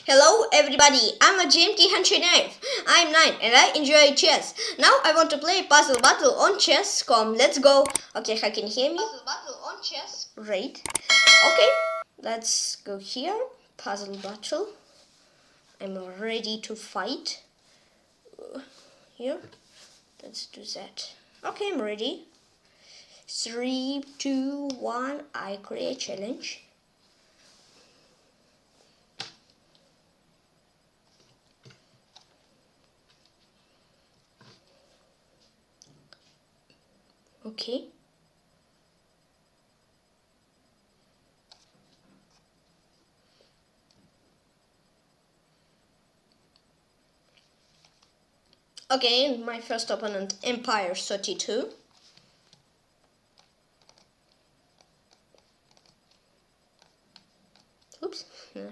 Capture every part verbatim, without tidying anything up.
Hello everybody, I'm a G M T Cherniaiev. I'm nine and I enjoy chess. Now I want to play puzzle battle on chess. Come, let's go. Okay, how can you hear me? Puzzle battle on chess. Great. Okay, let's go here. Puzzle battle. I'm ready to fight. Uh, here. Let's do that. Okay, I'm ready. Three, two, one. I create challenge. Okay. Okay, my first opponent, Empire thirty-two. Oops. No.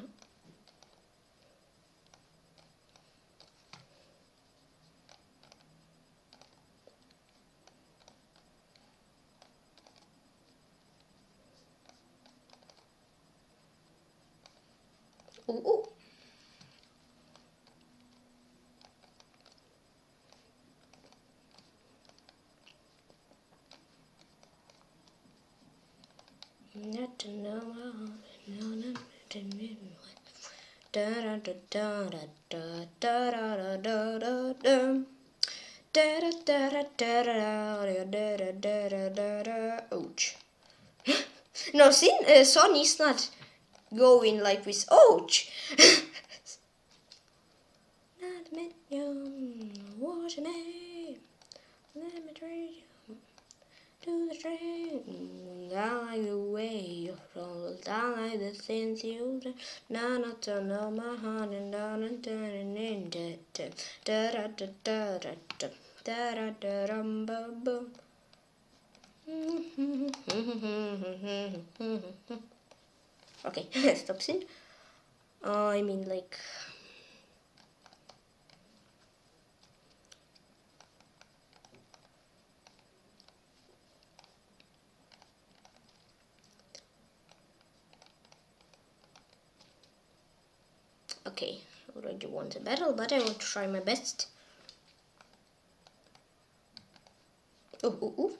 Ooh, ooh. Not to know no no to me. Da da da da da da da da da da da da da da da da da da. Ouch. No, see, uh, Sony's not going like this. Ouch. Not meant you. What's your name? Let me trade you to the train. Down like the way you roll, down like the things you do. Now not to know my heart and down and turning in da da da da da da da da da da dum bum bum. Okay, stop scene. Uh, I mean like. Okay, I already won the battle, but I want to try my best. Ooh, ooh, ooh.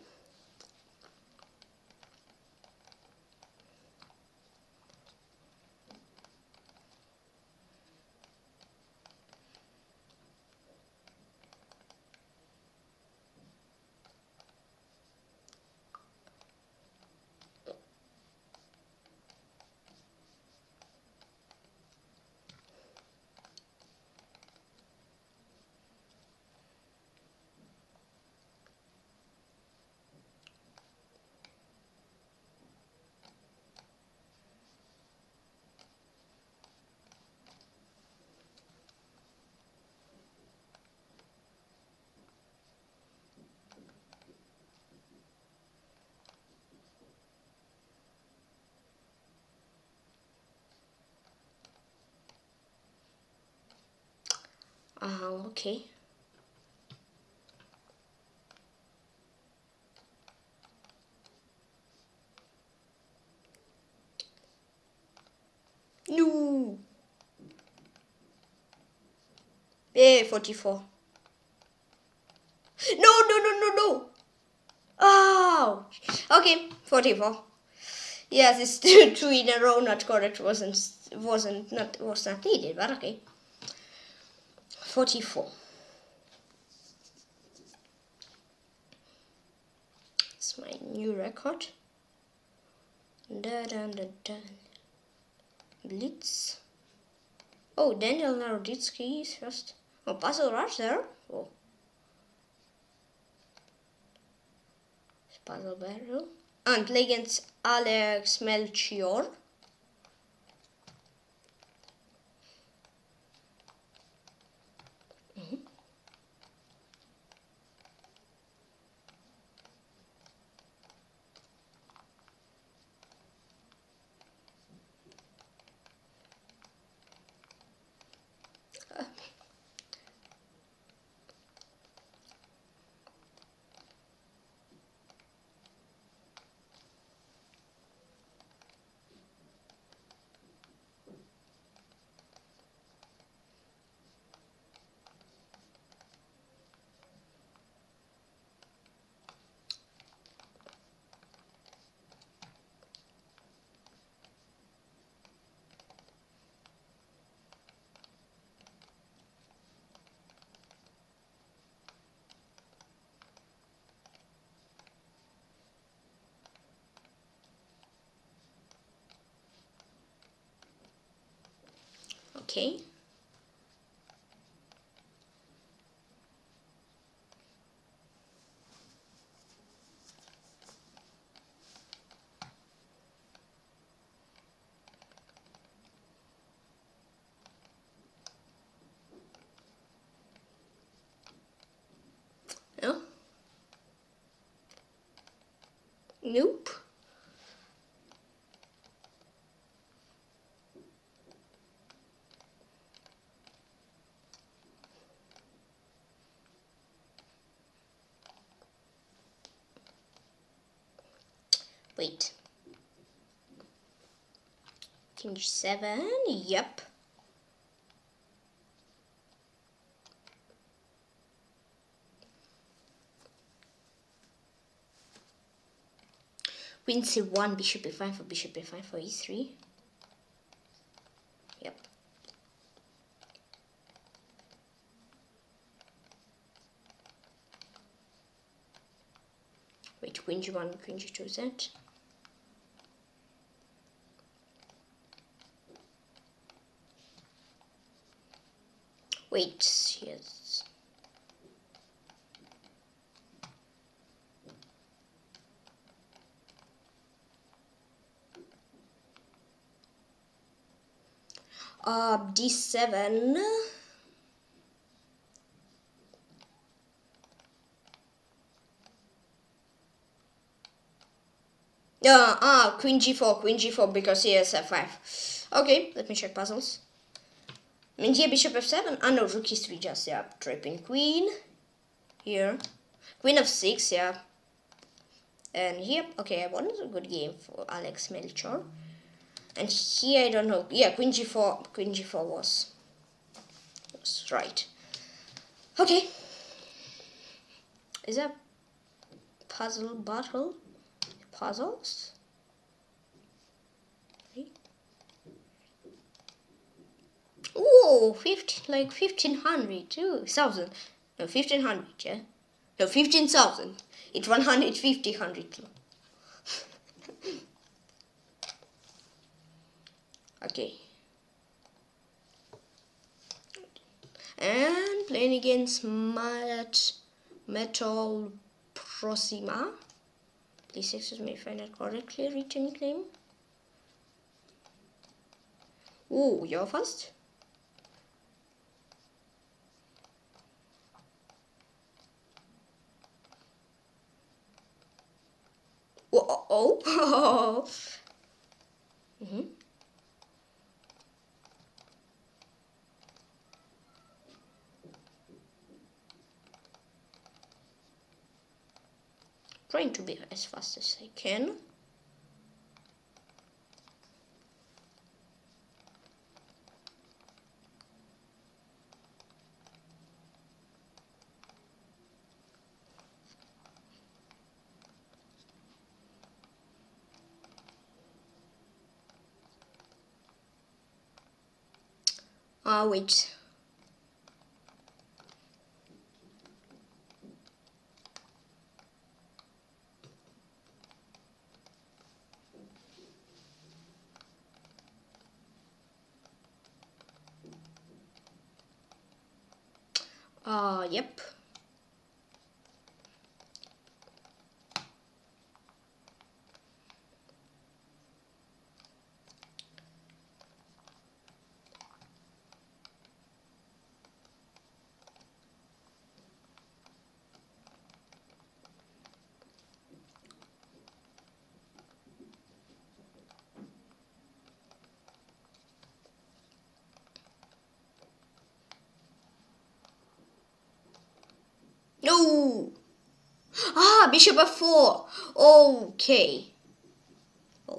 Uh, okay. No. Eh, forty-four. No, no, no, no, no. Oh. Okay, forty-four. Yes, it's two, two in a row. Not correct. Wasn't wasn't not was not needed, but okay. forty-four. It's my new record. Da da da da. Blitz. Oh, Daniel Naroditsky is first. Oh, puzzle rush there. Oh. Puzzle battle. And play against Alex Melchior. Mm-hmm. Uh. Okay. No? Nope. Wait. King G seven, yep. Queen C one, bishop E five for bishop E five for E three. Yep. Wait, Queen G one, Queen G two Z. Wait, yes. Uh, D seven. Uh, ah, Queen G four, Queen G four because he has F five. Okay, let me check puzzles. I mean, here bishop F seven. Ah, no, rook E three just, yeah. Trapping queen. Here. Queen F six, yeah. And here, okay, I won a good game for Alex Melchor. And here, I don't know. Yeah, Queen G four, Queen G four was, was right. Okay. Is that puzzle battle? Puzzles? Oh, fifteen, like fifteen hundred, two thousand. No, fifteen hundred, yeah? No, fifteen thousand. It's one hundred fifty, one hundred. Okay. And playing against Mat Metal Proxima. Please excuse me if I not correctly read your nickname. Oh, you're first. Oh, oh, oh. Mm-hmm. Trying to be as fast as I can. Ah, uh, wait. Ah, uh, yep. No. Ah, bishop F four. Okay. Oh.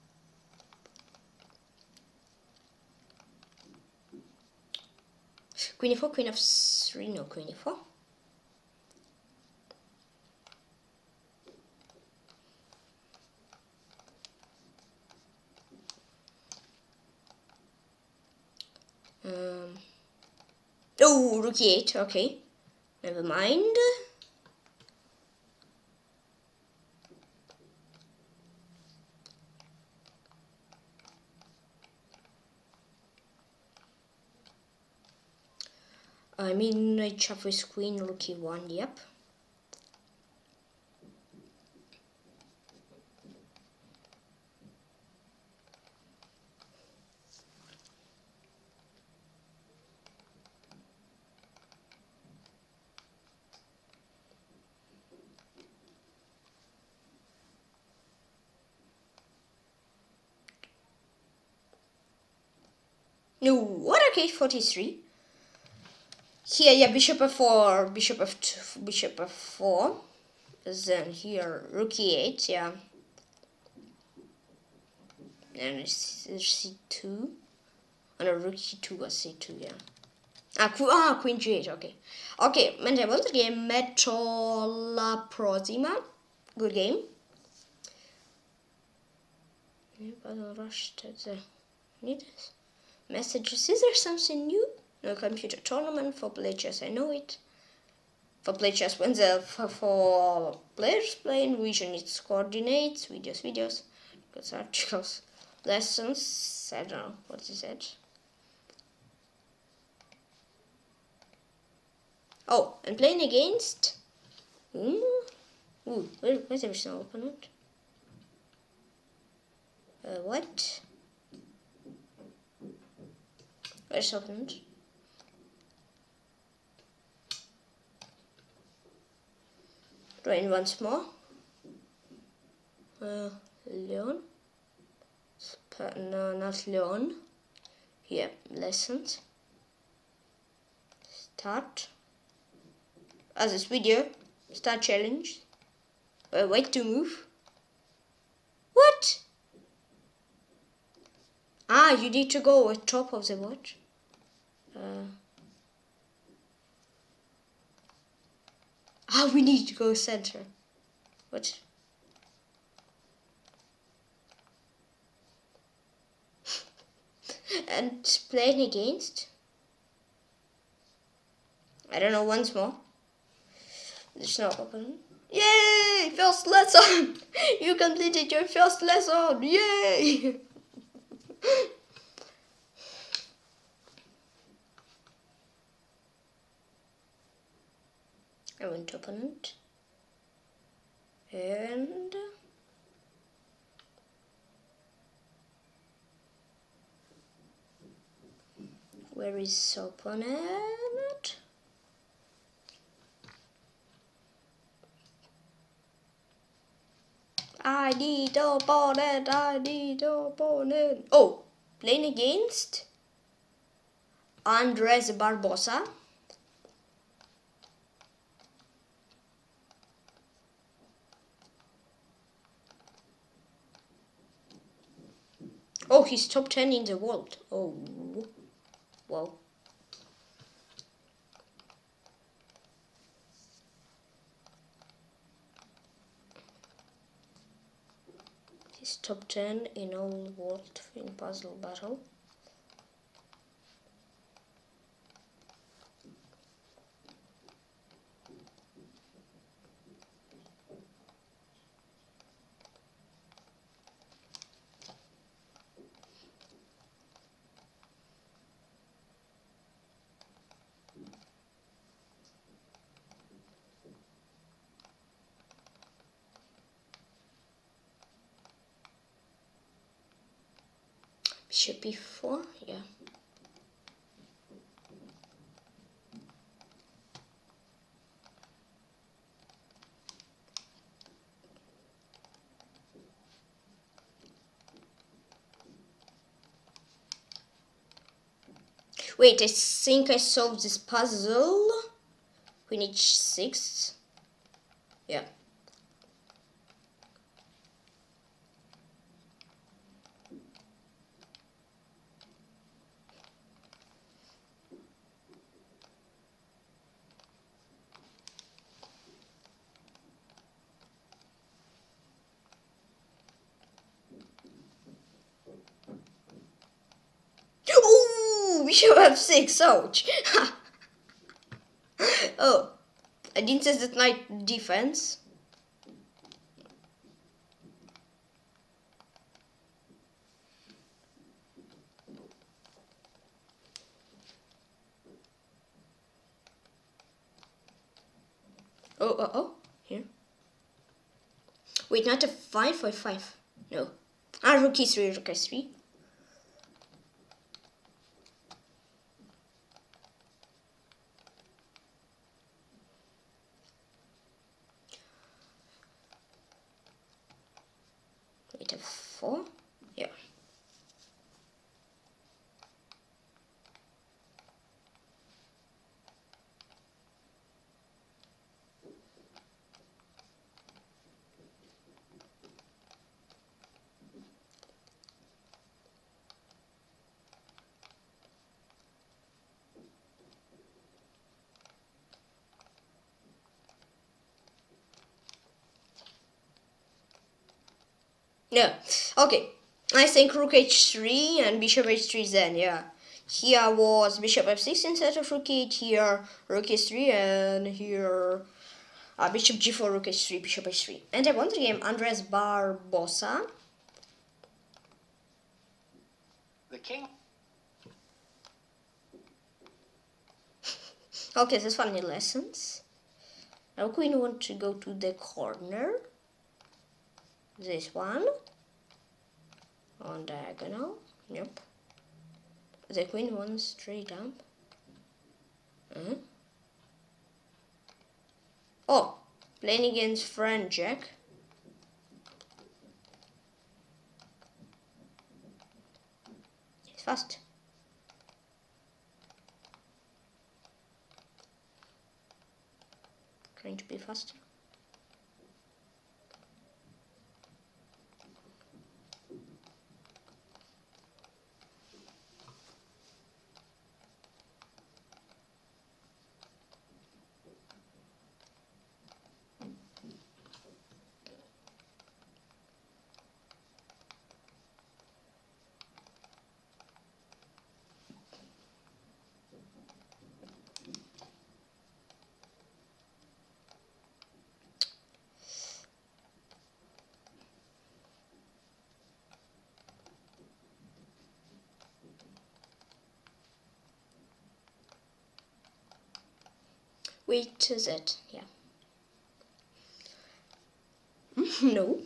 Queen F four, Queen F three, no, Queen F four. Um. Oh, rook E eight. Okay. Never mind. I mean, I chop with queen, rook e one, yep. No, what? Okay, forty-three. Here, yeah, bishop f four, bishop f two, bishop f four. Then here, rook e eight, yeah. And c two. Oh, no, rook e two was c two, yeah. Ah, qu ah queen g eight, okay. Okay, mentre molto game, metto la prossima. Good game. Need this. Messages. Is there something new? No computer tournament for play chess. I know it. For play chess, when the for, for players playing, region needs coordinates, videos, videos, because articles, lessons. I don't know what is it. Oh, and playing against. Ooh, ooh, where, where's every opponent? Uh, what? Where's opponent? Drawing once more. Uh, Leon. Sp no, not Leon. Here, lessons. Start. As this video. Start challenge. Uh, wait to move. What? Ah, you need to go at top of the watch. Uh, ah, we need to go center. What? And playing against? I don't know, once more. There's no opponent. Yay! First lesson! You completed your first lesson! Yay! I went to opponent. And... where is opponent? I need opponent, I need opponent. Oh, playing against Andres Barbosa. Oh, he's top ten in the world. Oh, wow. He's top ten in all world in puzzle battle. Bishop e four, yeah. Wait, I think I solved this puzzle. Queen h six. Yeah. Ooh, bishop f six, ouch. Oh, I didn't say that knight defense. Oh, oh, oh, here. Wait, not a five, five, five. No. Ah, rook e three, rook e three. Wait, a four? Yeah. No. Okay. I think rook h three and bishop h three then, yeah. Here was bishop f six instead of rook eight, here rook h three, and here uh, bishop g four, rook h three, bishop h three. And I won the game Andres Barbosa. The king. Okay, this funny lessons. Now queen want to go to the corner. This one. On diagonal. Yep. The queen wants straight up. Uh-huh. Oh, playing against friend Jack. It's fast. Trying to be faster. Wait, is it? Yeah. No.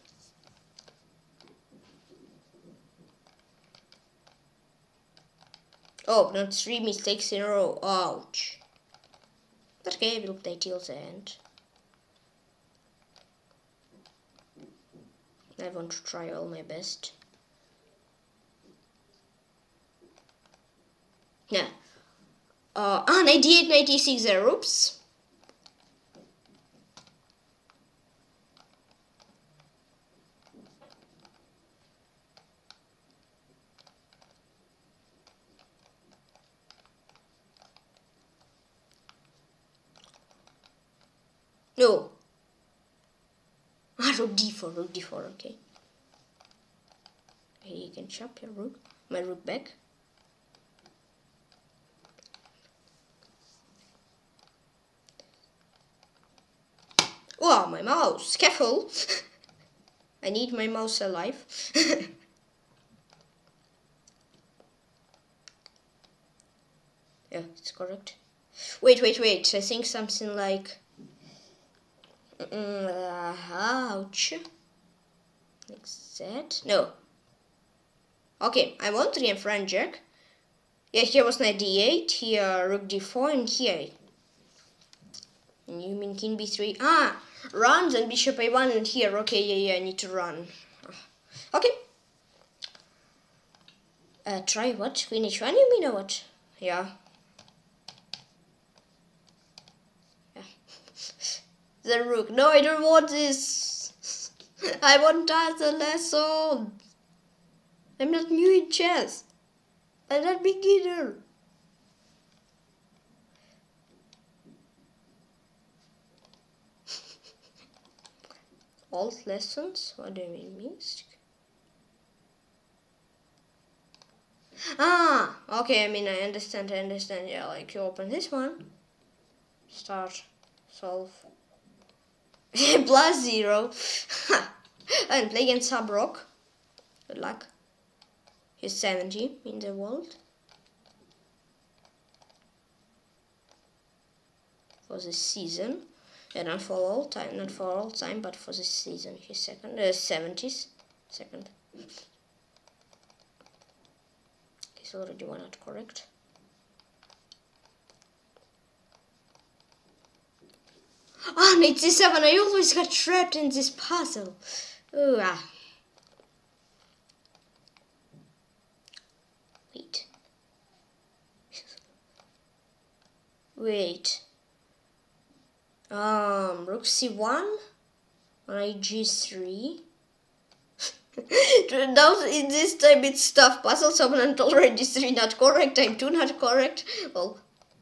Oh, not three mistakes in a row. Ouch. But okay, we'll play till the end. I want to try all my best. Yeah. Uh, ah, ninety-eight, ninety-six there, oops. No. Ah, rook d four, rook d four, okay. Here you can chop your rook, my rook back. Wow, my mouse, careful. I need my mouse alive. Yeah, it's correct. Wait, wait, wait, I think something like... Uh, ouch. Like that? No. Okay, I want three and friend jack. Yeah, here was knight d eight, here rook d four, and here. And you mean king b three? Ah, runs and bishop a one, and here. Okay, yeah, yeah, I need to run. Okay. Uh, try what? Queen h one, you mean or what? Yeah. Yeah. The rook. No, I don't want this. I want that the lesson. I'm not new in chess. I'm not beginner. Alt lessons? What do you mean, Minsk? Ah, okay, I mean, I understand, I understand. Yeah, like you open this one, start, solve, plus zero, and play against Subrock. Good luck. He's seventy in the world. For the season. Yeah, not for all time, not for all time, but for this season. He's second, uh, seventies, second. He's already one out correct. Ah, oh, eighty-seven. I always got trapped in this puzzle. Ooh, ah. Wait. Wait. Um, rook c one, knight g three. Now in this time it's tough. Puzzles opponent already three not correct. Time two not correct. Well.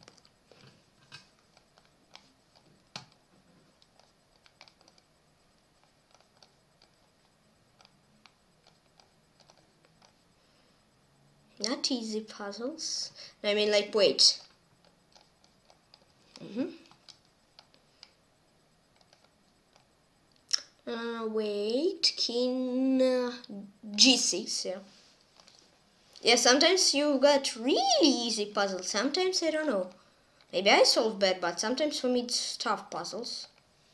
Not easy puzzles. I mean, like, wait. Mm-hmm. Uh, wait, king uh, g six, yeah. Yeah, sometimes you got really easy puzzles. Sometimes, I don't know. Maybe I solve bad, but sometimes for me it's tough puzzles.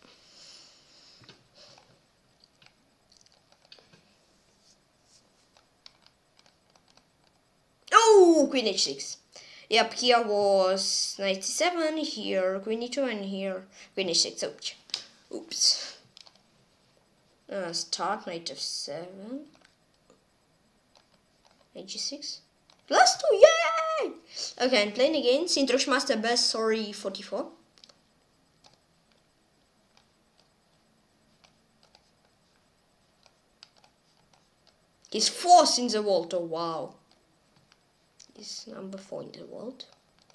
Oh, queen h six. Yep, here was ninety-seven, here queen e two, and here queen h six. Oops. Oops. Uh, start knight f seven. Knight g six. Plus two, yay! Okay, I'm playing against International Grandmaster best, sorry, forty-four. He's fourth in the world, oh wow. He's number four in the world.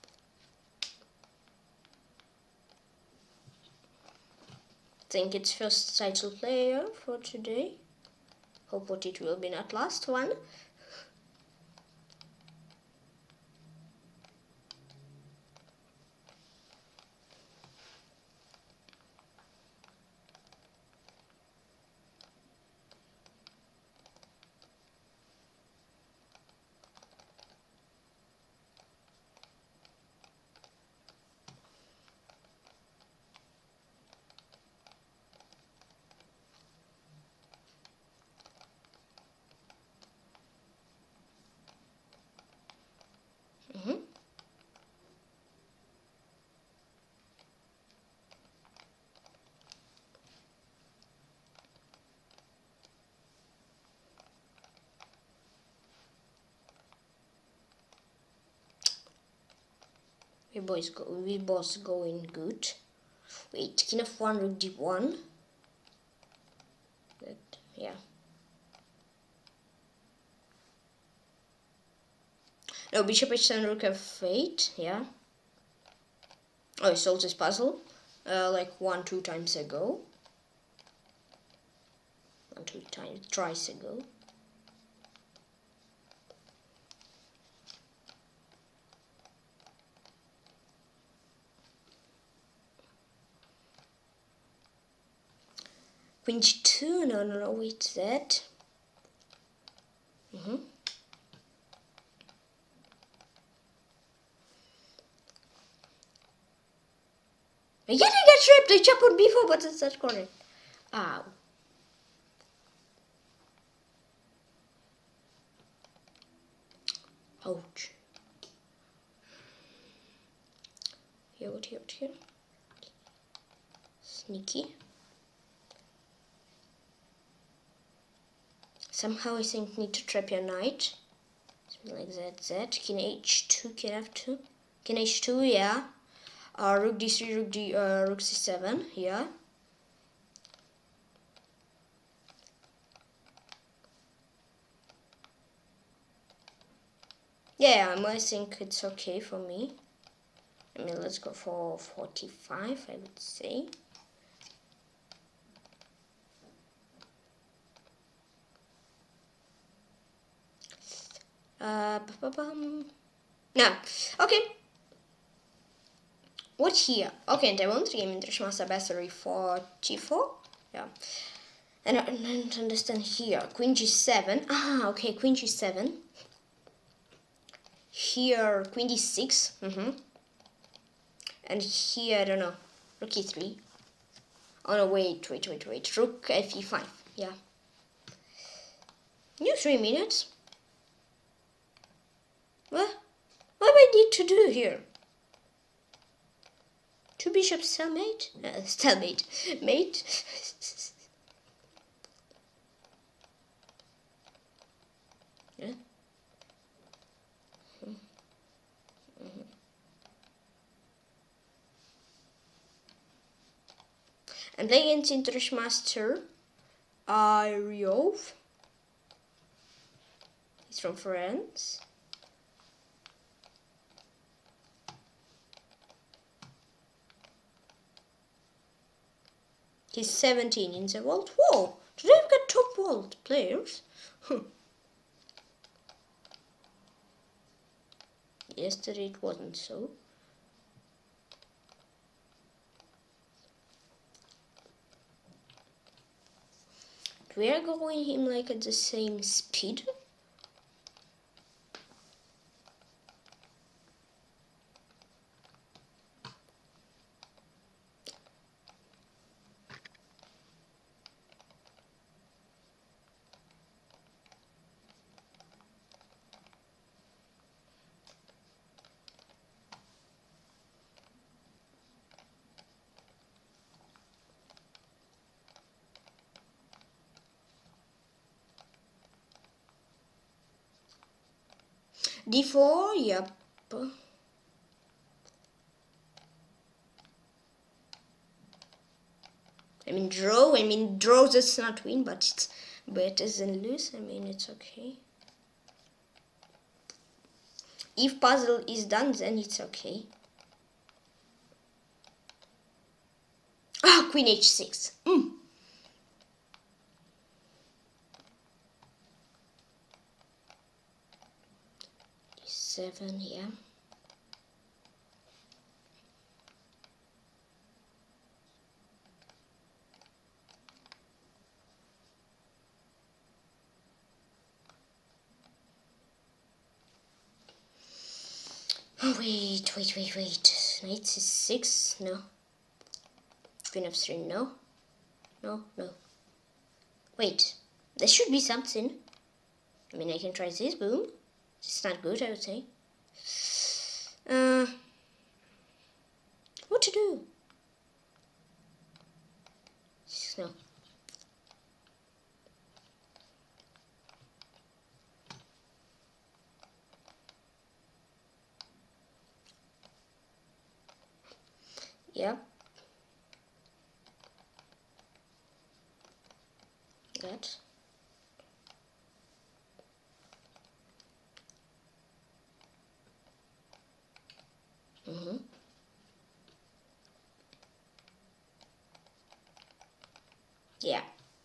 Think it's first title player for today. Hope what it will be not last one. Mm-hmm. We boys go. We both going good. Wait, king f one, rook d one. That, yeah. No, bishop h seven, rook f eight. Yeah. Oh, I solved this puzzle uh, like one, two times ago. One, two times, twice ago. Queen g two, no, no, no, wait, that. Mm-hmm. Again, I got trapped. I chopped on b four, but it's not correct. Ow. Ouch. Here, what, here, what, here. Sneaky. Somehow I think need to trap your knight. Something like that, that. King h two, king f two. King h two, yeah. Uh, rook d three, rook d, uh, rook c seven, yeah. Yeah, I think it's okay for me. I mean, let's go for forty-five, I would say. Uh, ba -ba -bum. No, okay. What here? Okay, and I won't game International Grandmaster forty-four. Yeah. And I don't understand here. Queen g seven. Ah, okay, Queen g seven. Here, Queen d six. Mm-hmm. And here, I don't know, Rook e three. Oh no, wait, wait, wait, wait. Rook f e five. Yeah. New three minutes. What? What do I need to do here? Two bishops stalemate? Uh, stalemate. Mate. Yeah. Mm-hmm. I'm playing against International Grandmaster Cherniaiev. He's from France. He's seventeen in the world. Whoa! Today we've got top world players. Yesterday it wasn't so. We are going him like at the same speed. d four, yep. I mean draw, I mean draw that's not win, but it's better than lose. I mean it's okay. If puzzle is done, then it's okay. Ah, queen h six. Mm. Seven, yeah. Oh, wait, wait, wait, wait. Knight c six, no. Queen f three, no. No, no. Wait, there should be something. I mean, I can try this, boom. It's not good, I would say. Uh, what to do? No. Yeah. That. Mm-hmm. Yeah.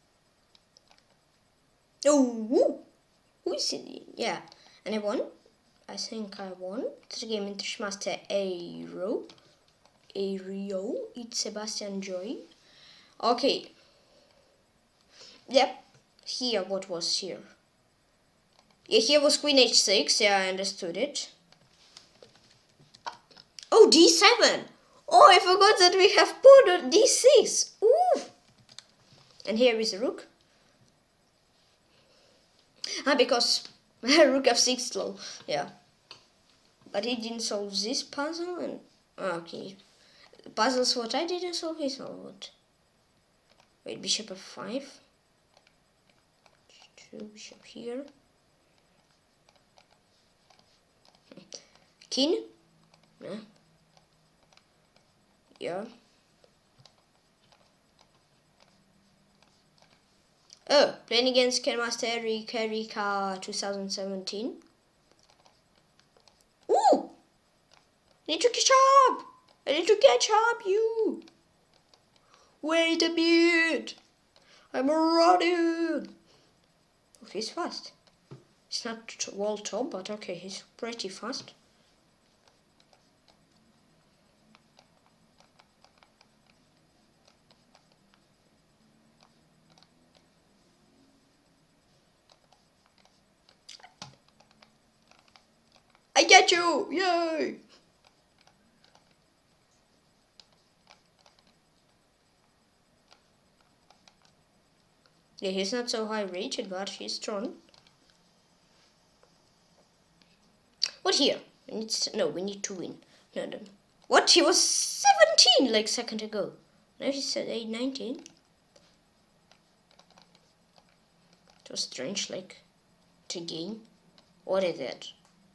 Oh, woo. Who is it? Yeah. And I won. I think I won. The game International Grandmaster Aero. Aero. It's Sebastian Joy. Okay. Yep. Here, what was here? Yeah, here was Queen h six. Yeah, I understood it. Oh, d seven. Oh, I forgot that we have pawn on d six. Ooh. And here is a rook. Ah, because rook f six slow. Yeah. But he didn't solve this puzzle. And ah, okay. Puzzles what I didn't solve, he solved. Wait, bishop f five. Two bishop here. King. Yeah. Yeah. Oh, playing against Grandmaster Erika twenty seventeen. Ooh! I need to catch up! I need to catch up, you! Wait a bit! I'm running! Oh, he's fast. He's not world top, but okay, he's pretty fast. I get you! Yay! Yeah, he's not so high rated, but he's strong. What here? We need to, no, we need to win. No, no. What? He was seventeen like a second ago. Now he said eight, nineteen. It was strange, like, to game. What is it?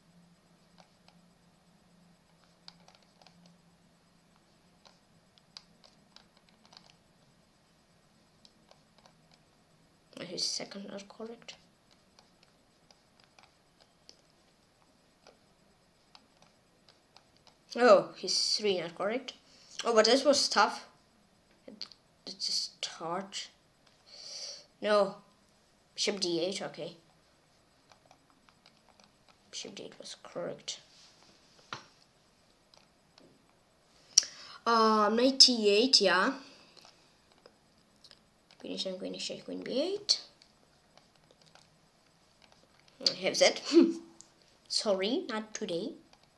His second not correct. Oh, his three not correct. Oh, but this was tough. It, it's a start. No. Bishop d eight, okay. Bishop d eight was correct. Um, knight t eight, yeah. Queen e seven, queen e six, queen b eight. I have that. Sorry, not today.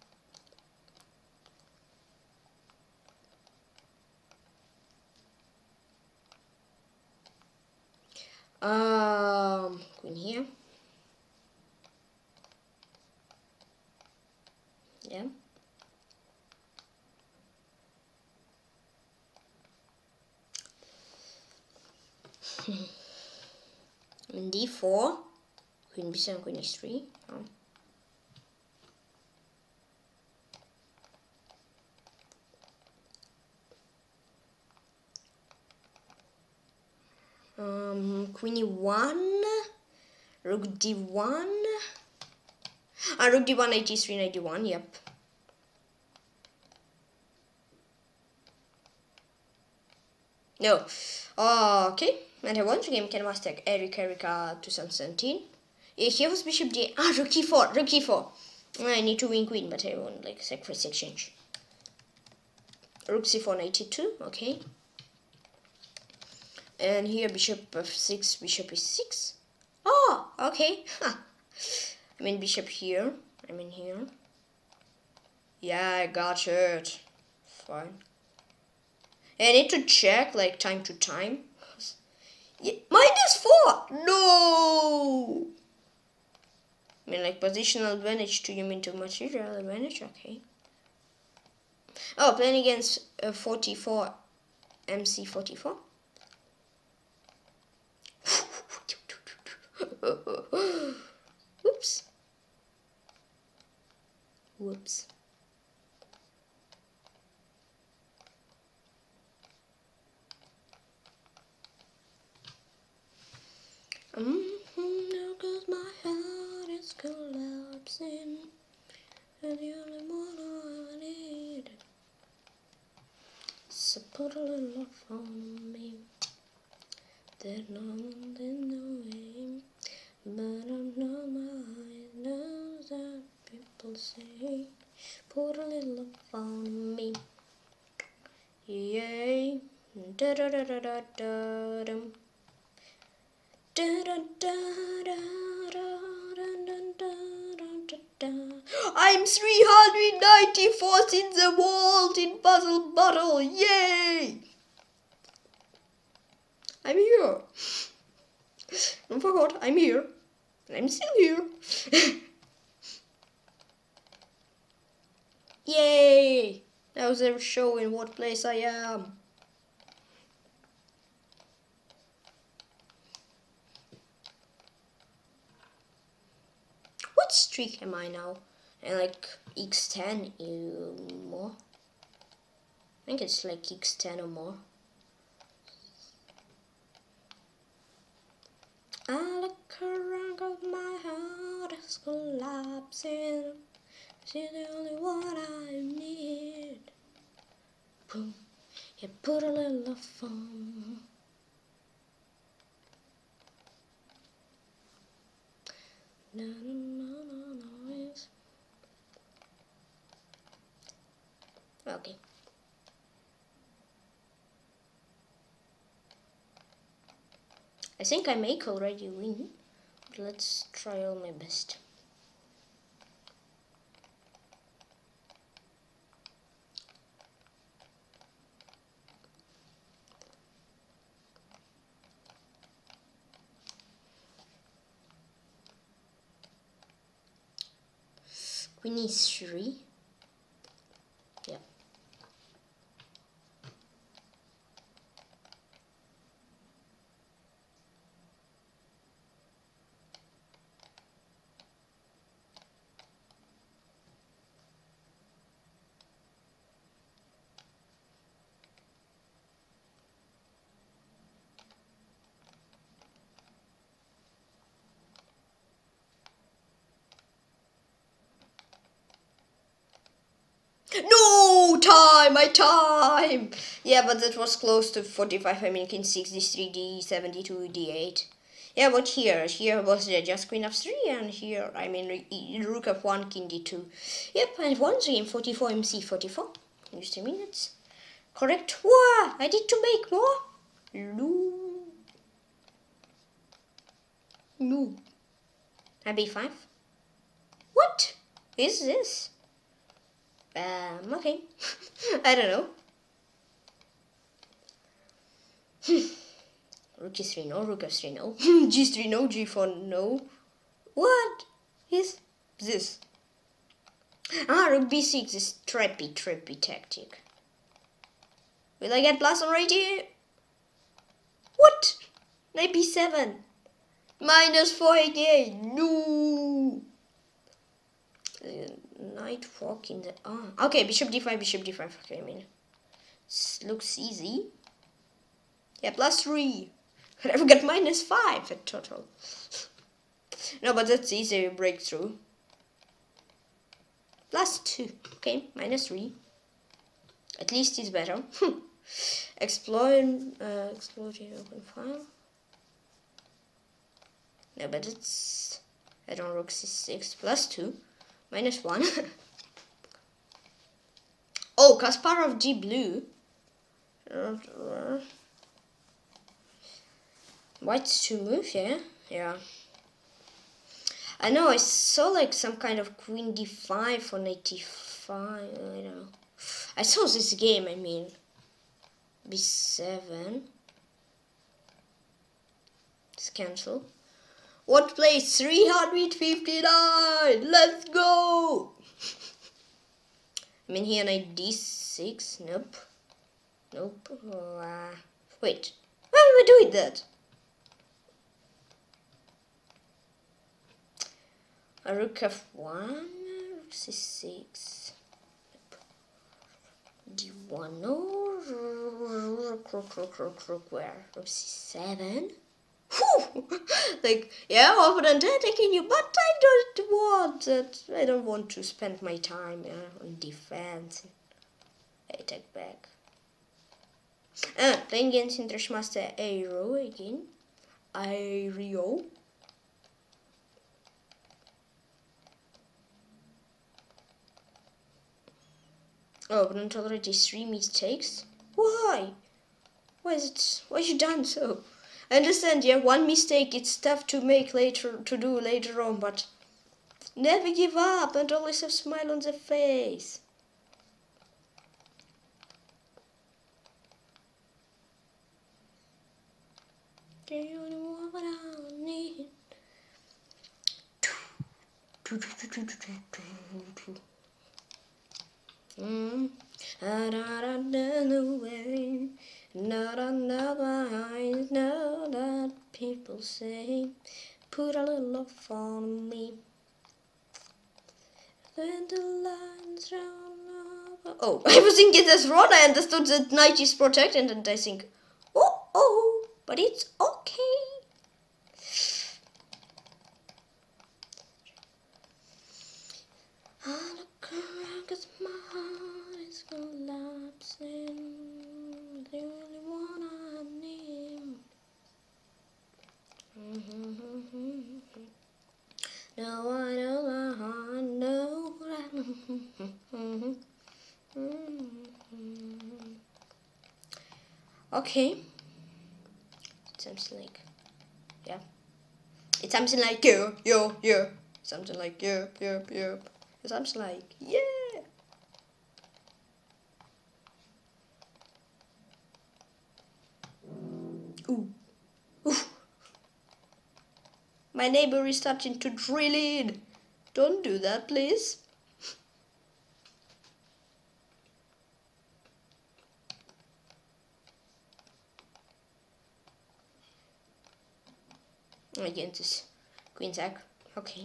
Um, queen here. Yeah. And d four. Queen b seven, queen h three. Oh. Um, queen e one. Rook d one. Ah, rook d one, knight g three, knight d one. Yep. No. Uh, okay. And I won the game Grandmaster Eric Erika twenty seventeen. Here was bishop d. Ah, rook e four. Rook e four. I need to win queen, but I won like sacrifice exchange. Rook c four, knight e two. Okay. And here bishop f six, bishop e six. Oh, okay. Huh. I mean bishop here. I mean here. Yeah, I got it. Fine. I need to check like time to time. Yeah, minus four. No. I mean like positional advantage. Do you mean to material advantage? Okay. Oh, playing against uh, forty-four, M C forty-four. Whoops. Whoops. Mm-hmm, now cause my heart is collapsing, and the only one I need. So put a little love on me. There's no one, there's no way, but I'm not my eyes knows that people say. Put a little love on me. Yay. Da da da da da da da. I'm three hundred ninety-fourth in the world in puzzle battle. Yay! I'm here. Don't forget, I'm here. I'm still here. Yay! Now they're showing what place I am. What streak am I now? And like x ten or more. I think it's like x ten or more. I look around, cause my heart is collapsing. She's the only one I need. Boom, you put a little love on. No, no, no, no, no, it's... Okay. I think I make already win, but let's try all my best. Queen e three. Yeah. No time, my time. Yeah, but that was close to forty-five. I mean, king six, d three, d seventy-two, d eight. Yeah, but here, here was uh, just queen f three, and here, I mean, rook f one, king d two. Yep, and one game forty-four, m c forty-four. Just a minute. Correct. Wow, I need to make more. No. No. I b five. What is this? Um, okay. I don't know. Rook g three, no. Rook f three, no. g three, no. g four, no. What is this? Ah, rook b six is trappy, trappy tactic. Will I get plus already? What? Knight b seven. Minus four again. No. Uh, Knight walk in the... Ah, okay, bishop d five, bishop d five. Okay, I mean, this looks easy. Yeah, plus three. I've got minus five at total. No, but that's easy breakthrough. Plus two. Okay, minus three. At least it's better. Exploit, uh, exploiting open file. No, but it's... I don't rook c six. Plus two. Minus one. Oh, Kasparov G blue. White's to move, yeah? Yeah. I know, I saw like some kind of queen d five on eighty-five. I don't know. I saw this game, I mean. b seven. Let's cancel. What place? three hundred fifty-nine! Let's go! I mean here knight d six. Nope. Nope. Uh, wait. Why am I doing that? A rook f one. Rook c six. Nope. d one. No. Rook, rook, rook, rook, rook. Where? Rook c seven. Whew. Like, yeah, opponent attacking you, but I don't want that. I don't want to spend my time yeah, on defense. I attack back. Ah, playing against International Grandmaster Aero again. Aero. Oh, opponent already three mistakes. Why? Why is it? Why you done so? I understand, yeah, one mistake it's tough to make later, to do later on, but never give up and always have a smile on the face. Do you know what I need? Mm. Not another way. Not another eyes, know that people say, put a little love on me. When the lines run over. Oh, I was thinking that's wrong. I understood that knight is protected, and I think, oh, oh, but it's okay. I look around 'cause my heart is collapsing. The only one I need. Mm-hmm. Now I know my heart, know that. Okay. It sounds like, yeah. It's something like yo, yo, yo. Something like yep, yep, yep. It sounds like yeah. Ooh. Ooh. My neighbor is starting to drill in. Don't do that, please. Against this queen sack. Okay.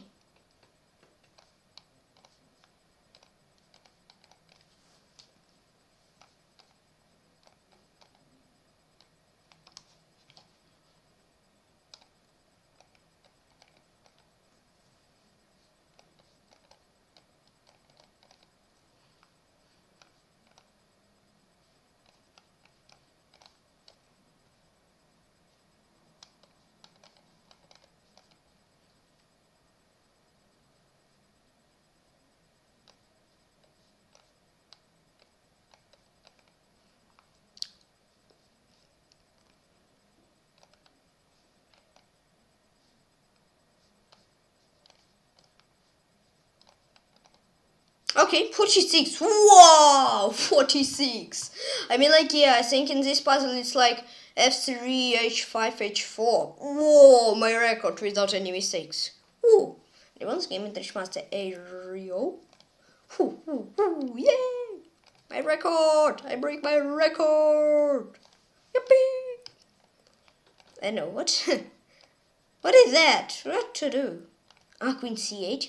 Okay, forty-six. Wow, forty-six. I mean, like, yeah, I think in this puzzle it's like f three, h five, h four. Whoa, my record without any mistakes. Woo. Anyone's game International Grandmaster Aero. Woo, woo, woo, yay! My record! I break my record! Yippee! I know, what? What is that? What to do? Ah, queen c eight.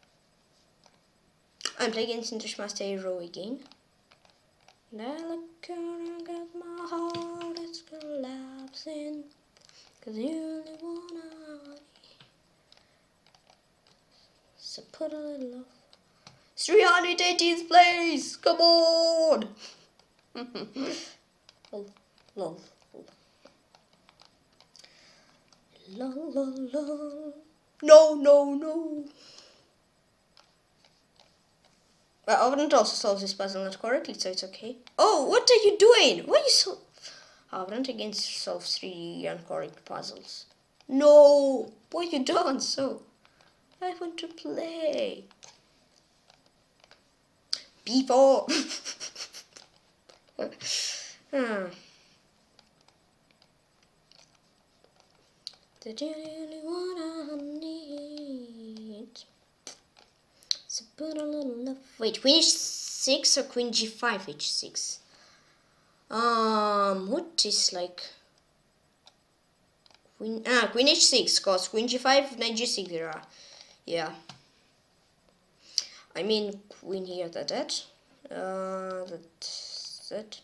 I'm playing against International Grandmaster Aero again. And I look around at my heart, it's collapsing. Cause you only wanna. So put a little love. three hundred eighteenth place! Come on! lol, lol, lol, lol, lol. No, no, no. Well, I wouldn't also solve this puzzle not correctly, so it's okay. Oh, what are you doing? Why are you so... I wouldn't against solve three incorrect puzzles. No! Why you done so? I want to play. B four. hmm. The only one I need. So put a little love. Wait, queen h six or queen g five h six? Um, what is like queen? Ah, queen h six. Cause queen g five, knight g six there are. Yeah. I mean queen here. That that. Uh, that that.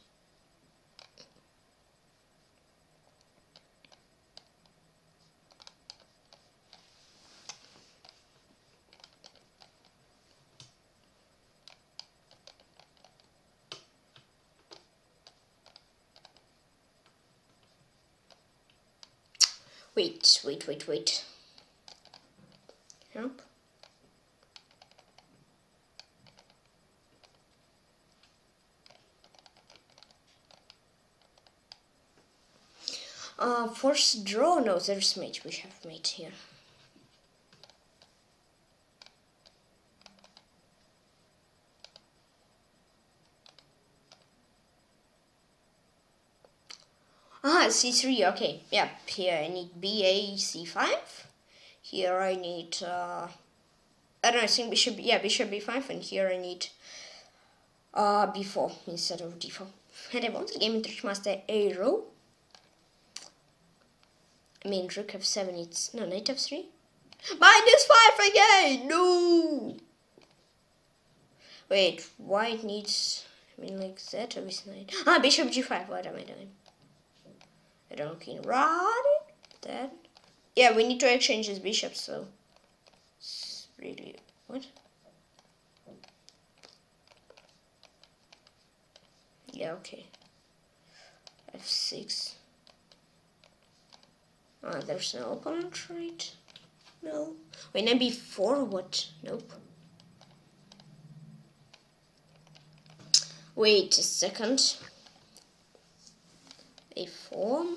Wait, wait, wait, wait. Yep. Uh, forced draw? No, there's mate. We have mate here. Ah, c three, okay. Yeah, here I need b a c five. Here I need, uh, I don't know, I think bishop, yeah, bishop b five, and here I need uh, b four instead of d four. And I want the game International Grandmaster Aero. I mean, rook f seven, it's, no, knight f three. Minus five again, no! Wait, white needs, I mean, like that, or is knight? Ah, bishop g five, what am I doing? I don't can right that. Yeah, we need to exchange his bishops, so it's really what? Yeah, okay. f six. Ah, there's no opponent, right? No. Wait, knight b four, what? Nope. Wait a second. a four.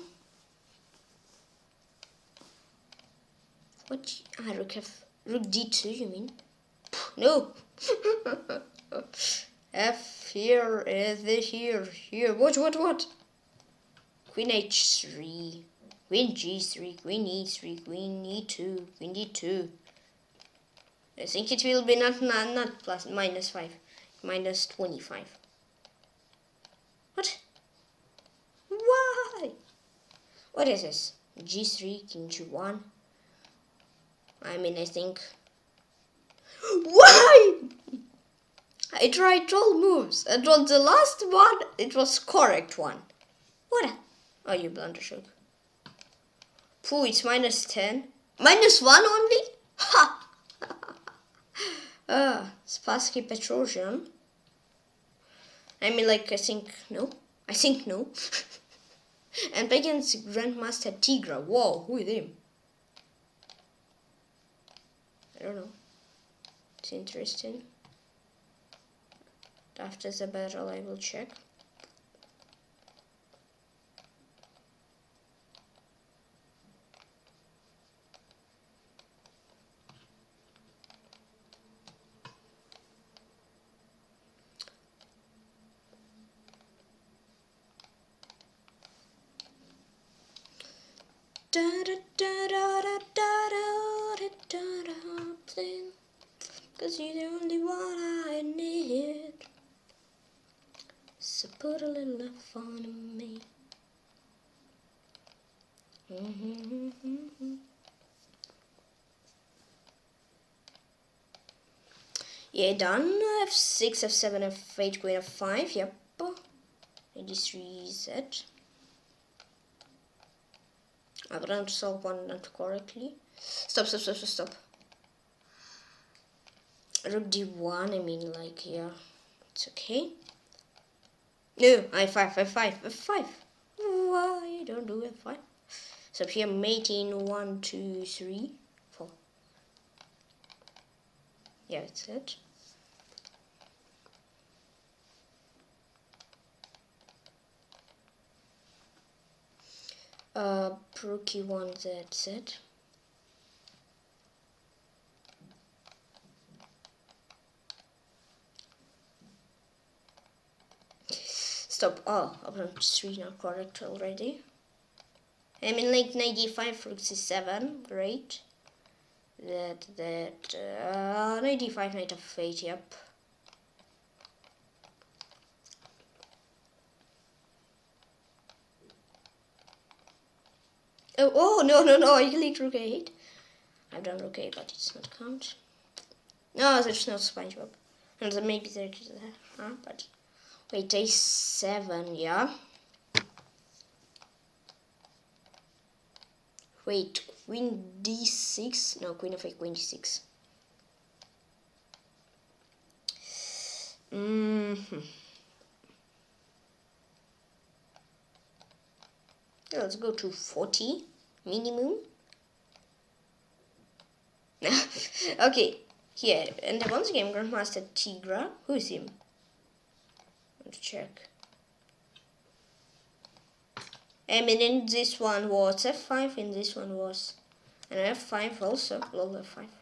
What? Ah, rook f, rook d two, you mean? No. F here, is it here, here. What, what, what? Queen h three, queen g three, queen e three, queen e two, queen d two. I think it will be not, not, not plus, minus five, minus twenty-five. What? Why? What is this? g three, king g one. I mean, I think... Why? I tried all moves, and on the last one, it was correct one. What a... Oh, you blundershook. Pooh, it's minus ten. Minus one only? Ha! Ah, uh, Spassky Petrosian. I mean, like, I think no. I think no. And against Grandmaster Tigra. Whoa, who is him? I don't know. It's interesting. After the battle, I will check. Da da da da da da da da da, please, 'cause you're the only one I need. So put a little fun in me. Mm-hmm. Yeah, done. F six, F seven, F eight, Queen F five. Yep. eighty-three Z. I don't solve one not correctly. Stop, stop, stop, stop, stop. Rook D one, I mean, like, yeah, it's okay. No, I five, I five, F five. Why don't do F five? So here, mating one, two, three, four. Yeah, that's it. Uh, Brookie one, that's it. Stop. Oh, opponent three not correct already. I mean, like ninety-five, rook c seven, great. That, that, uh, ninety-five, knight f eight, yep. Oh, oh, no, no, no, I clicked rook a eight. I've done rook a eight, but it's not count. No, there's no SpongeBob. And then maybe there's there, huh? But wait, a seven, yeah. Wait, queen d six? No, queen of eight, queen d six. Mm-hmm. Yeah, let's go to forty minimum. Okay, here, and then once again, Grandmaster Tigra. Who is him? Let's check. I mean, in this one was F five, in this one was an F five also, lol F five.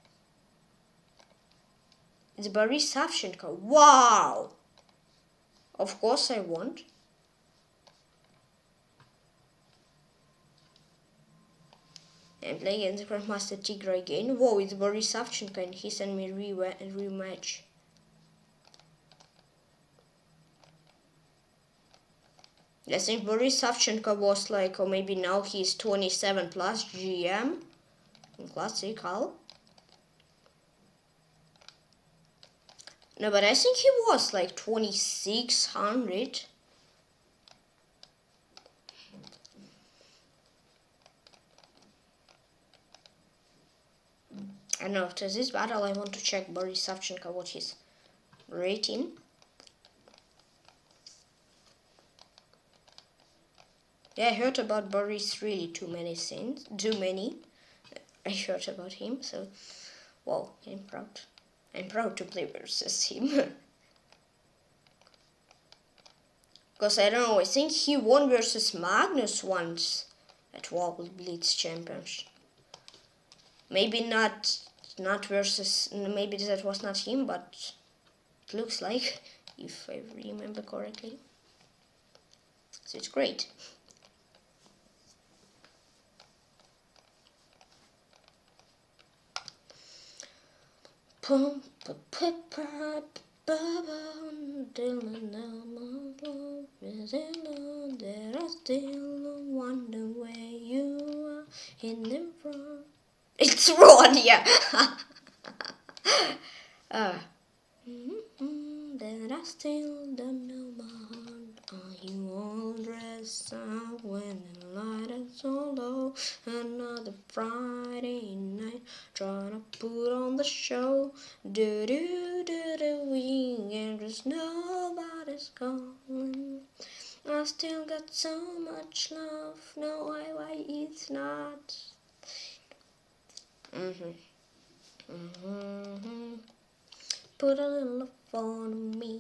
It's Boris Savchenko. Wow! Of course I want. And play against Grandmaster Tigra again. Whoa, it's Boris Savchenko and he sent me a rematch. I think Boris Savchenko was like, or maybe now he's twenty-seven plus G M in Classic Hall. No, but I think he was like twenty-six hundred. I don't know, after this battle I want to check Boris Savchenko, what his rating. Yeah, I heard about Boris really too many things, too many. I heard about him, so, wow, I'm proud. I'm proud to play versus him. Because I don't know, I think he won versus Magnus once at World Blitz Championship. Maybe not, not versus, maybe that was not him, but it looks like, if I remember correctly. So it's great. Pum, pa, pa, pa, ba, there I still wonder where you are in the front. It's Romania. uh. Mm-hmm, but I still don't know my heart. Are you all dressed up when the light is so low? Another Friday night, trying to put on the show. Do do do do wing, and just nobody's calling. I still got so much love. No, why, why it's not. Mhm. Mhm. Put a little love on me,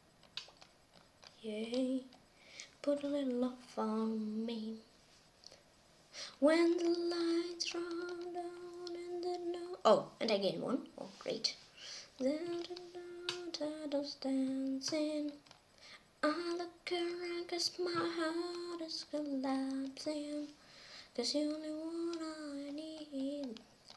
yeah. Put a little love on me. When the lights run down in the no. Oh, and again one. Oh, great. Then the shadows dancing. I look around 'cause my heart is collapsing. 'Cause you're the only one I need.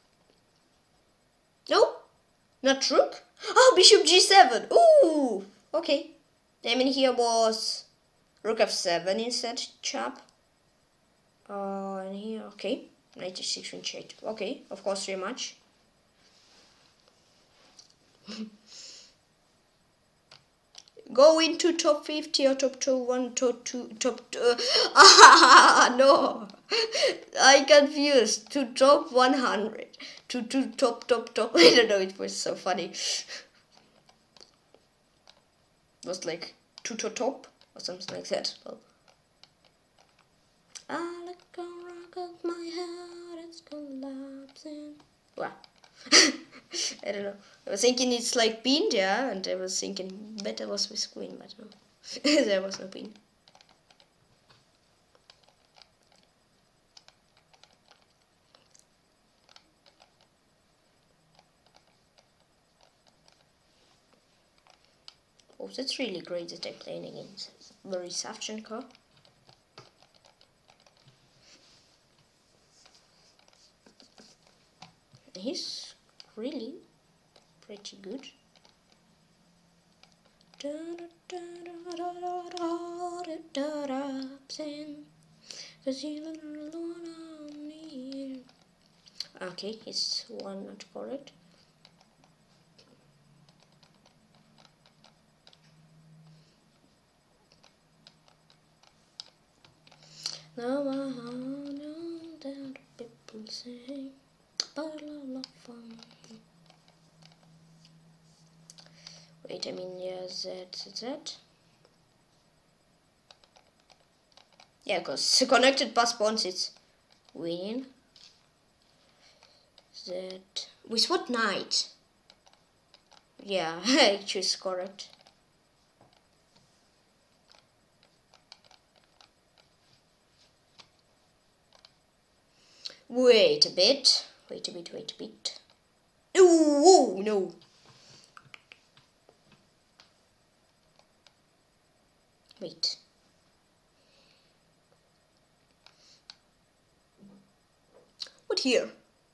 No, not rook. Oh, bishop g seven. Ooh, okay. I mean, here was rook f seven instead, chap. Uh, and here, okay. knight h six, check. Okay, of course, rematch. Go into top fifty or top two, one, top two, top two. Ah, no. I confused. To top one hundred. To, to top, top, top. I don't know, it was so funny. It was like to to top or something like that. Well, I look around 'cause my heart is collapsing. Wow. I don't know. I was thinking it's like bean, yeah, and I was thinking better was with queen, but no. There was no bean. Oh, that's really great that I'm playing against Boris Savchenko. He's really pretty good. Okay, it's one not correct. Now I know that people say, but a lot of fun. Wait, I mean, yeah, that, that. Yeah, because connected pass pawns, it's winning. That with what knight? Yeah, I choose correct. Wait a bit. Wait a bit. Wait a bit. Ooh, no. Wait. What here?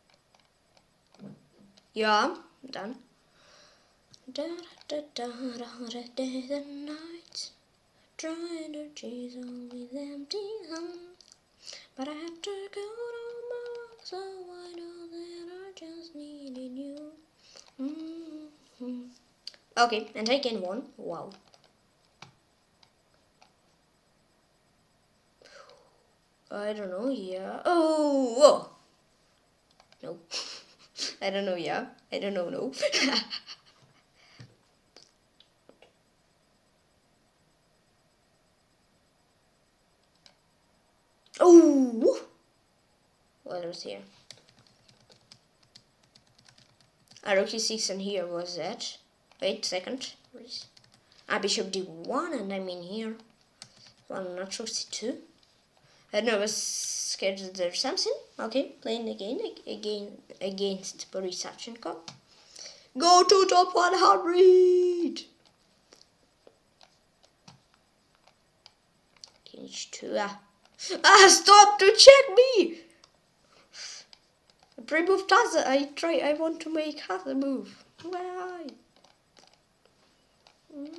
Yeah, done. Da da da da da day the night, trying to chase on with empty hands, but I have to go on my walk, so I know that I just needed you. Mm-hmm. Okay, and I gain one. Wow. I don't know. Yeah. Oh, whoa. No. I don't know. Yeah. I don't know. No. Oh, what was here? Ah, rook e six, and here was that. Wait, second. Ah, bishop d one, and I'm in here. Well, not rook c two. I don't know, I was scared that there's something. Okay, playing again, again against Boris Savchenko. Go to top one hundred. King h two. Ah. Ah, stop to check me! Pre-move does it. I try. I want to make other move. Why? Mm-hmm.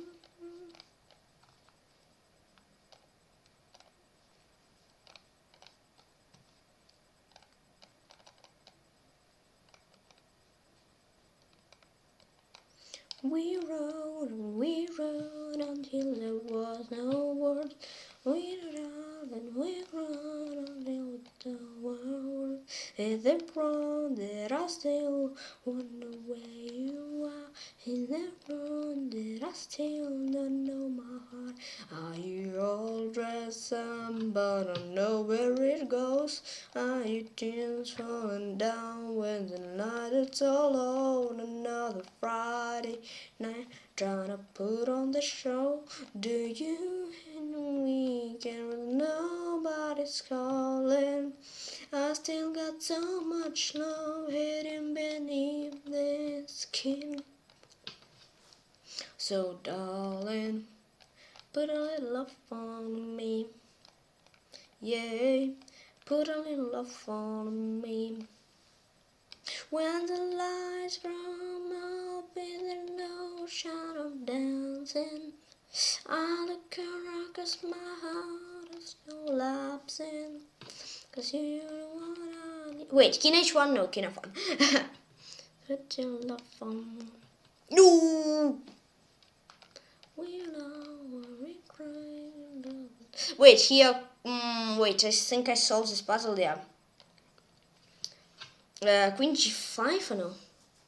We rode and we rode until there was no word. We rode and we rode until the world is the road that I still wonder where you are. In the road that I still don't know my heart. Are you all dressed up but I don't know where it goes? Are you tears falling down when the night is all over? Another Friday night trying to put on the show. Do you in the weekend when nobody's calling? I still got so much love hidden beneath the skin. So darling, put a little love on me. Yeah, put a little love on me. When the lights from up in the no shadow dancing, I look around 'cause my heart is collapsing. 'Cause you're the one I need. Wait, Kina H one? No, Kina one. Put your love on me. No! Wait, here. Mm, wait, I think I solved this puzzle there. Uh, Queen G five or no?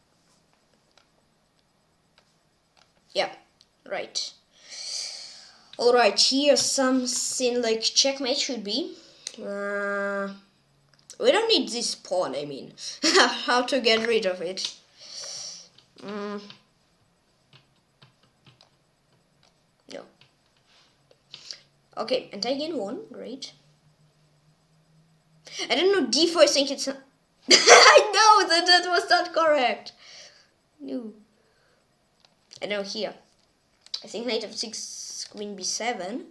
Yeah, right. Alright, here's something like checkmate should be. Uh, we don't need this pawn, I mean. How to get rid of it. Mm. No. Okay, and I gain one, great. I don't know, d four, I think it's not. I know that that was not correct. No. I know here. I think knight f six, queen b seven.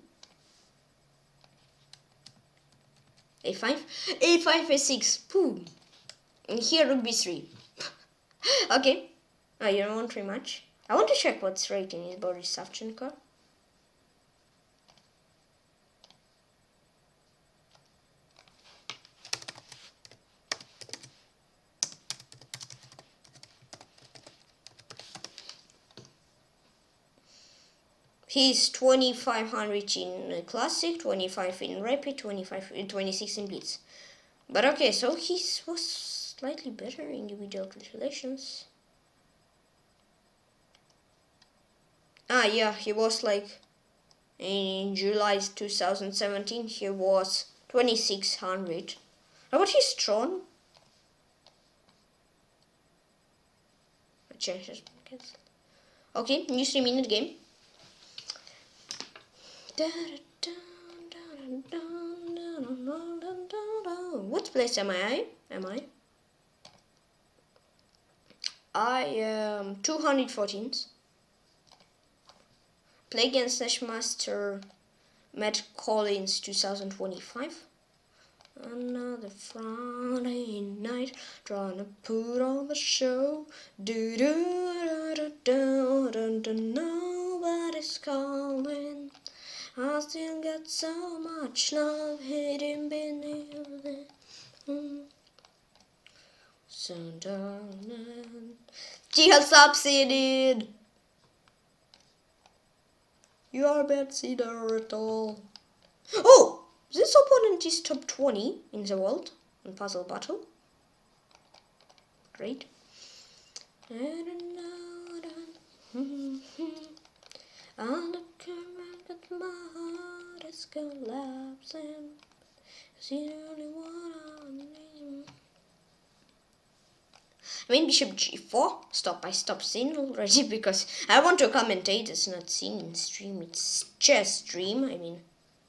a five, a five, a six, boom. And here rook b three. Okay. Oh, you don't want too much? I want to check what's rating is Boris Savchenko. He's twenty-five hundred in Classic, twenty-five in Rapid, twenty-five, twenty-six in Blitz. But okay, so he was slightly better in individual calculations. Ah, yeah, he was like in July two thousand seventeen. He was twenty-six hundred. How about his Tron? Okay, new three minute game. What place am I? Am I? I am two hundred fourteenth. Play against Nashmaster Matt Collins two thousand twenty-five. Another Friday night trying to put on the show. Do do do do do do. Nobody's calling. I still got so much love hidden beneath the mm. So darling, she has succeeded. You are bad cedar at all. Oh, this opponent is top twenty in the world in puzzle battle. Great. I look around at my heart is collapsing. See the only one I need. I mean bishop g four. Stop, I stopped seeing already because I want to commentate. It's not seen in stream, it's chess stream, I mean.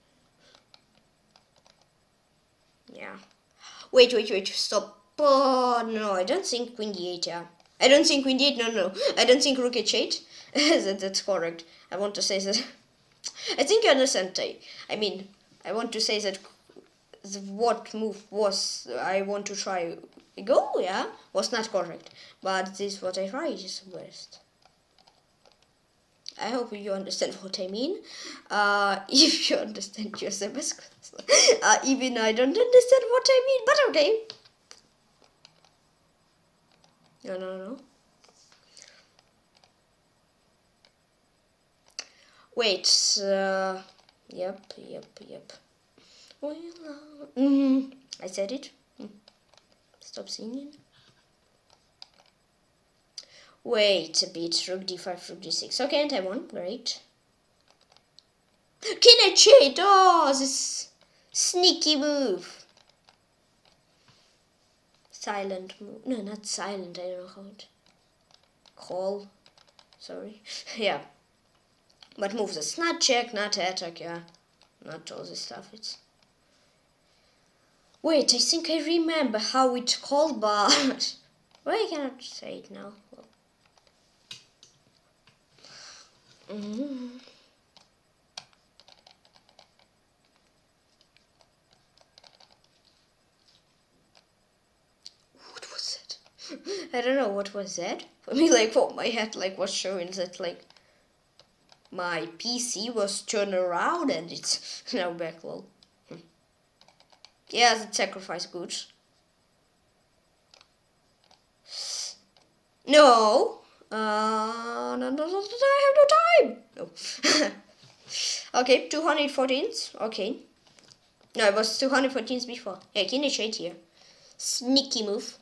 Yeah. Wait, wait, wait, stop. Oh, no, I don't think queen d eight, yeah. I don't think queen d eight, no, no. I don't think rook h eight. that, that's correct. I want to say that. I think you understand. I, I mean, I want to say that the, what move was I want to try go, yeah, was not correct. But this what I tried is best. I hope you understand what I mean. Uh, if you understand, you're the best. uh, even I don't understand what I mean, but okay. No, no, no. Wait, uh, yep, yep, yep. Well, uh, mm, I said it. Mm. Stop singing. Wait a bit, rook d five, rook d six. Okay, and I won, great. Can I cheat? Oh, this sneaky move. Silent move. No, not silent, I don't know how it... Call. Sorry. Yeah. But moves is not check, not attack, yeah. Not all this stuff, it's... Wait, I think I remember how it's called, but... Well, I cannot say it now. Mm-hmm. What was that? I don't know what was that. For me, like, what my head like was showing that like my P C was turned around and it's now back low. Hm. Yeah, the sacrifice goods. No. Uh, no, no, no, no, I have no time. No. Okay, two hundred fourteens. Okay. No, it was two hundred fourteens before. Yeah, can you shade here? Sneaky move.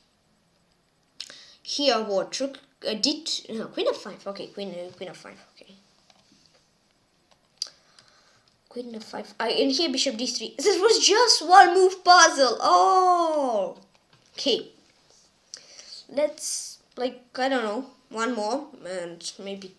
Here, what? Rook, uh, did no queen of five? Okay, queen, uh, queen of five. Okay, queen of five. I and here bishop d three. This was just one move puzzle. Oh, okay. Let's like I don't know one more and maybe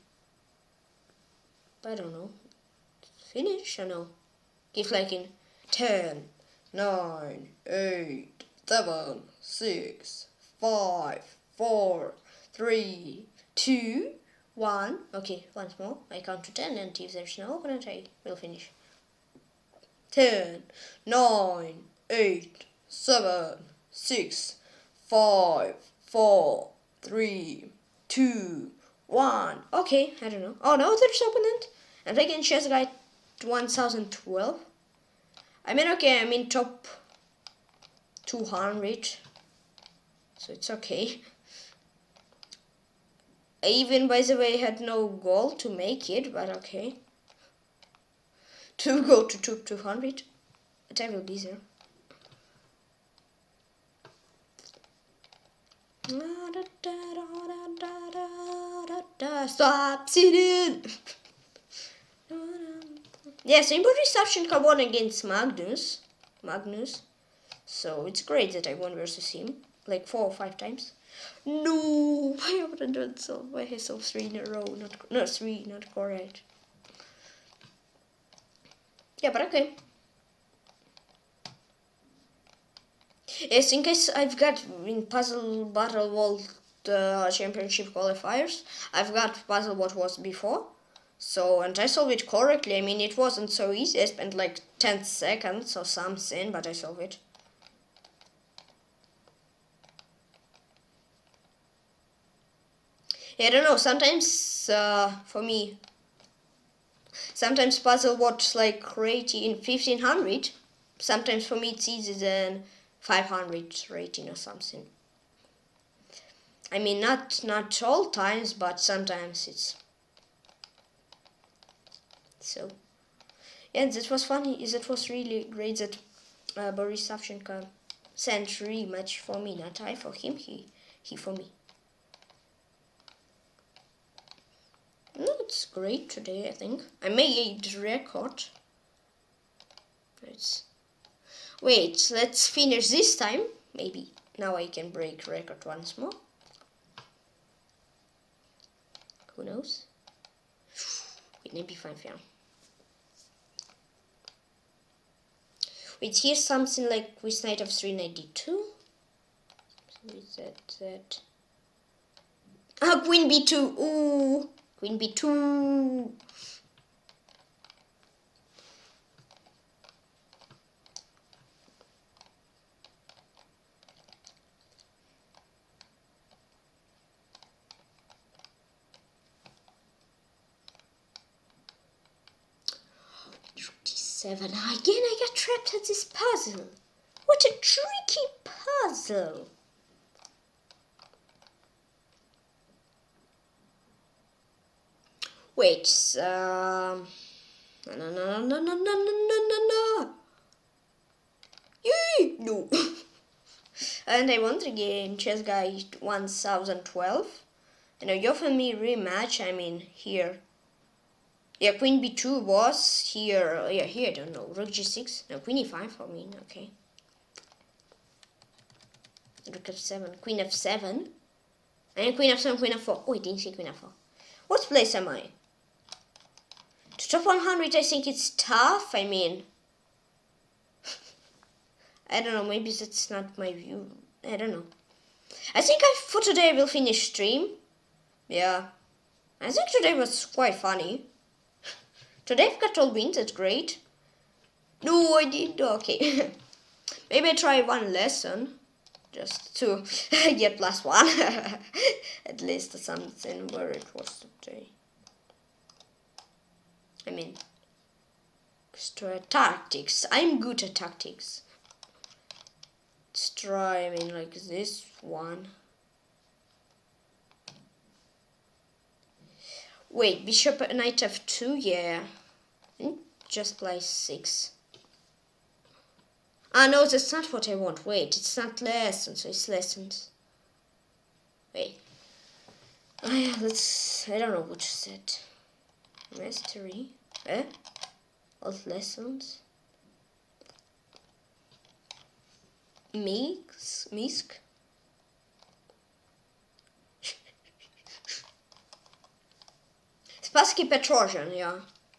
I don't know finish or no. Give like in ten, nine, eight, seven, six, five. Four, three, two, one. Okay, once more. I count to ten, and if there's no opponent, I will finish. Ten, nine, eight, seven, six, five, four, three, two, one. Okay, I don't know. Oh no, there's opponent. I'm taking chess guide one thousand twelve. I mean, okay, I'm in top two hundred, so it's okay. I even, by the way, had no goal to make it, but okay. To go to top two hundred, but I will be there. Stop sitting! Yes, in reception I won against Magnus. Magnus. So it's great that I won versus him. Like four or five times. No, I haven't done so. Why is so three in a row? Not no three, not correct. Yeah, but okay. Yes, in case I've got in Puzzle Battle World uh, Championship qualifiers, I've got puzzle what was before. So, and I solved it correctly. I mean, it wasn't so easy. I spent like ten seconds or something, but I solved it. I don't know, sometimes uh, for me, sometimes puzzle what's like rating in fifteen hundred, sometimes for me it's easier than five hundred rating or something. I mean, not not all times, but sometimes it's so. Yeah, and that was funny, that was really great that uh, Boris Savchenko sent rematch for me, not I for him, he, he for me. No, it's great today, I think. I made a record. Let's wait, let's finish this time. Maybe now I can break record once more. Who knows? Wait, maybe five, yeah. Wait, here's something like with knight of three ninety-two. With that, that. Ah, queen b two. Ooh. Queen b two. Rook d seven. Again, I got trapped at this puzzle. What a tricky puzzle. Wait, um, no, no, no, no, no, no, no, no, no, no. Yay! No. And I won the game, Chess Guy one thousand twelve. And now you offer me rematch, I mean, here. Yeah, Queen B two was here, yeah, here, I don't know, Rook G six, no, Queen E five, I mean, okay. Rook F seven, Queen F seven, and Queen F seven, Queen F four, oh, I didn't see Queen F four. What place am I? To top one hundred, I think it's tough, I mean, I don't know, maybe that's not my view, I don't know. I think I, for today I will finish stream, yeah, I think today was quite funny. Today I've got all wins, that's great. No, I didn't. Okay. Maybe I try one lesson. Just to get plus one. At least something where it was today. I mean, extra tactics. I'm good at tactics. Let's try, I mean, like this one. Wait, bishop at knight f two, yeah. Just play six. Ah, no, that's not what I want. Wait, it's not lessons, so it's lessons. Wait. Oh, yeah, let's. I don't know which set. Mastery. Eh? Alt lessons. Mix. Misk. Spassky PATRON, yeah.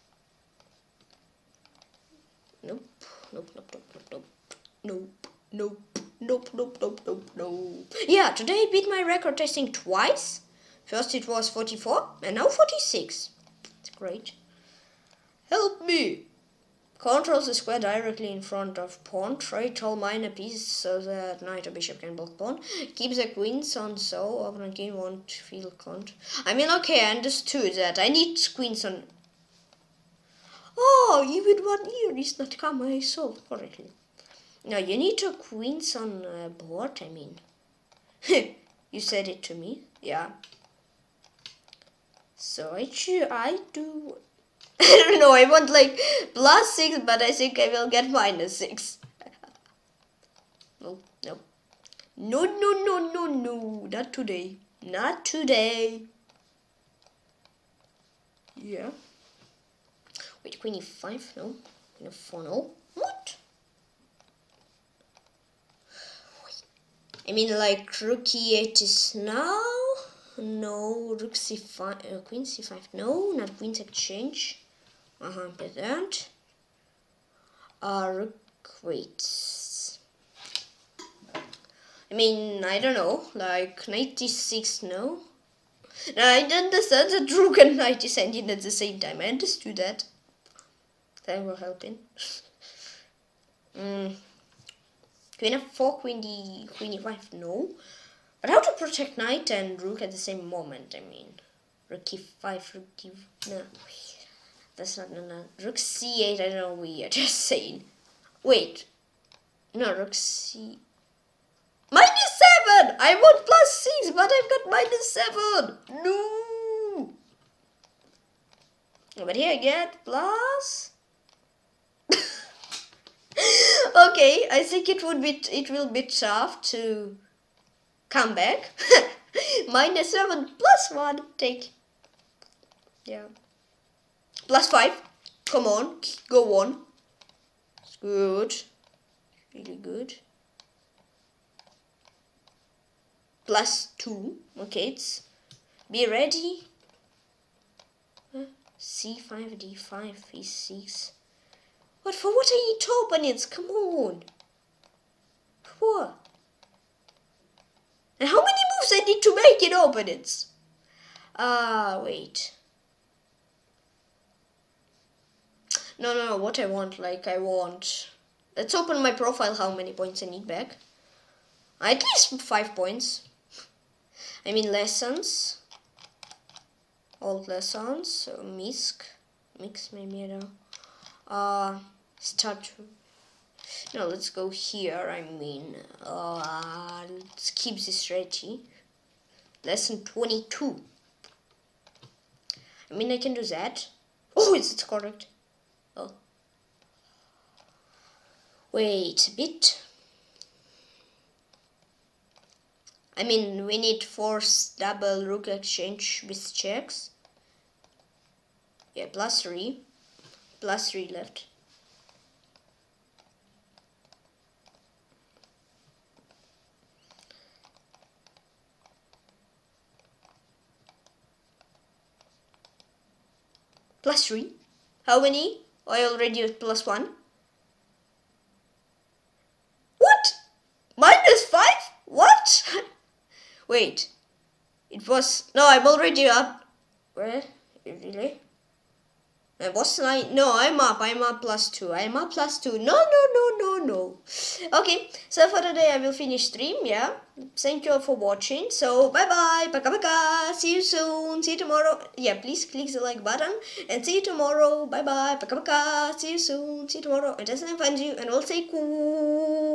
Nope, nope, nope, nope, nope, nope, nope, nope, nope, nope, nope, nope. Yeah, today I beat my record, I think, twice. First it was forty-four, and now forty-six. It's great. Help me! Controls the square directly in front of pawn. Trade all minor pieces so that knight or bishop can block pawn. Keep the queens on so opponent king won't feel cont. I mean, okay, I understood that. I need queens on. Oh, even one ear is not come. I solved correctly. Now you need two queens on uh, board. I mean, you said it to me. Yeah. So I choose. I do. I don't know, I want like plus six, but I think I will get minus six. No, no. No, no, no, no, no. Not today. Not today. Yeah. Wait, queen e five? No. Queen f four? No. What? Wait. I mean, like rook e eight is now? No. Rook c five. Uh, queen c five? No, not queen's exchange. Uh-huh, get that. Uh, rook, wait. I mean, I don't know, like ninety-six, no? No, I didn't understand that rook and knight is ending at the same time. I understood that. That will help in. mm. Queen f four, queen d, queen e five, no. But how to protect knight and rook at the same moment, I mean. Rook e five, rook e... no. That's not, no, no. Rook c eight, I don't know, we are just saying. Wait. No, rook c... minus seven! I want plus six, but I've got minus seven! No! But here I get plus... Okay, I think it would be, it will be tough to come back. Minus seven, plus one, take. Yeah. Plus five. Come on. Go on. It's good. Really good. Plus two. Okay, it's be ready. Huh? c five, d five, e six. What for what I need two opponents? Come on. What? And how many moves I need to make in opponents? Ah, uh, wait. No, no, no, what I want, like, I want... Let's open my profile, how many points I need back. At least five points. I mean, lessons. Old lessons, so Misk. Mix, maybe, I don't know. Uh, start... No, let's go here, I mean, uh, let's keep this ready. Lesson twenty-two. I mean, I can do that. Oh, is it correct? Oh. Wait a bit. I mean, we need force double rook exchange with checks. Yeah, plus three. Plus three left. Plus three. How many? I already at plus one. What? Minus five? What? Wait. It was... No, I'm already up. Where? Really? I was nine. No, I'm up. I'm up plus two. I'm up plus two. No, no, no, no, no. Okay, so for today I will finish stream, yeah? Thank you all for watching. So, bye-bye. Пока-пока. See you soon. See you tomorrow. Yeah, please click the like button. And see you tomorrow. Bye-bye. Пока-пока. See you soon. See you tomorrow. And just find you. And we'll say cool.